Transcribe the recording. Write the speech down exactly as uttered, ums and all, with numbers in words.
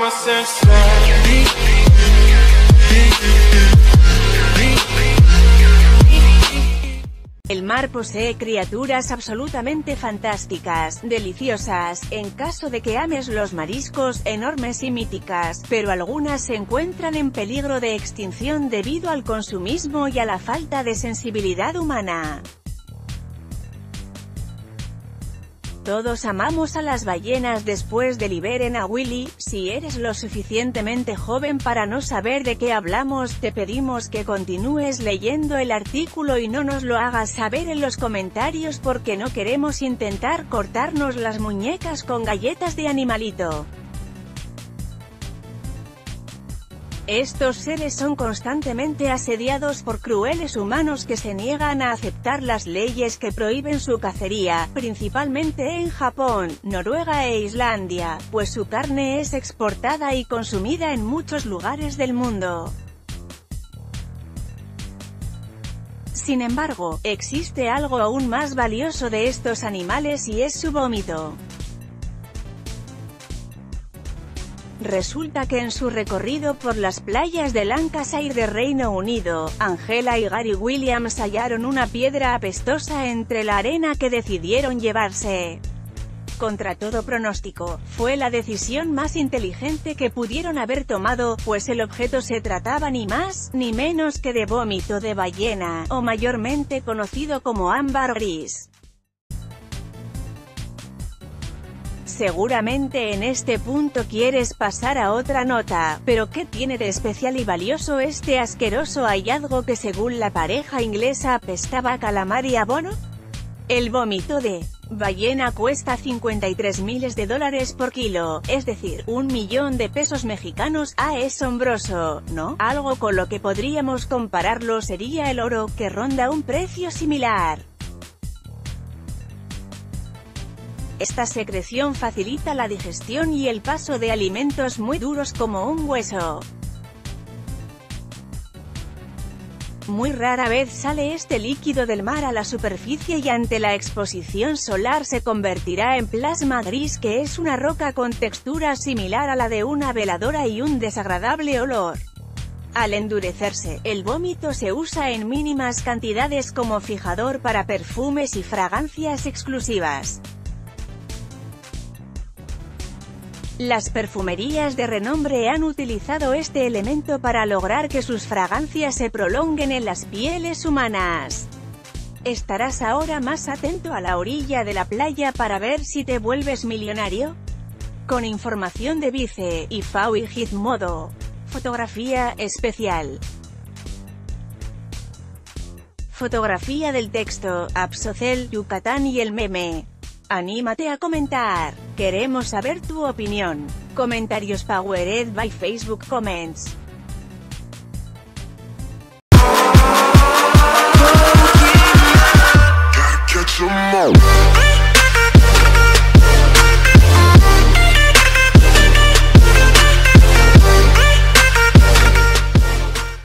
El mar posee criaturas absolutamente fantásticas, deliciosas, en caso de que ames los mariscos, enormes y míticas, pero algunas se encuentran en peligro de extinción debido al consumismo y a la falta de sensibilidad humana. Todos amamos a las ballenas después de Liberen a Willy. Si eres lo suficientemente joven para no saber de qué hablamos, te pedimos que continúes leyendo el artículo y no nos lo hagas saber en los comentarios porque no queremos intentar cortarnos las muñecas con galletas de animalito. Estos seres son constantemente asediados por crueles humanos que se niegan a aceptar las leyes que prohíben su cacería, principalmente en Japón, Noruega e Islandia, pues su carne es exportada y consumida en muchos lugares del mundo. Sin embargo, existe algo aún más valioso de estos animales y es su vómito. Resulta que en su recorrido por las playas de Lancashire de Reino Unido, Angela y Gary Williams hallaron una piedra apestosa entre la arena que decidieron llevarse. Contra todo pronóstico, fue la decisión más inteligente que pudieron haber tomado, pues el objeto se trataba ni más, ni menos que de vómito de ballena, o mayormente conocido como ámbar gris. Seguramente en este punto quieres pasar a otra nota, pero ¿qué tiene de especial y valioso este asqueroso hallazgo que según la pareja inglesa apestaba a calamar y abono? El vómito de ballena cuesta cincuenta y tres miles de dólares por kilo, es decir, un millón de pesos mexicanos. Ah, es asombroso, ¿no? Algo con lo que podríamos compararlo sería el oro, que ronda un precio similar. Esta secreción facilita la digestión y el paso de alimentos muy duros como un hueso. Muy rara vez sale este líquido del mar a la superficie y ante la exposición solar se convertirá en plasma gris, que es una roca con textura similar a la de una veladora y un desagradable olor. Al endurecerse, el vómito se usa en mínimas cantidades como fijador para perfumes y fragancias exclusivas. Las perfumerías de renombre han utilizado este elemento para lograr que sus fragancias se prolonguen en las pieles humanas. ¿Estarás ahora más atento a la orilla de la playa para ver si te vuelves millonario? Con información de Vice y F A O y Gizmodo. Fotografía especial. Fotografía del texto, Absocel, Yucatán y el meme. Anímate a comentar. Queremos saber tu opinión. Comentarios powered by Facebook Comments. Gotta catch 'em all.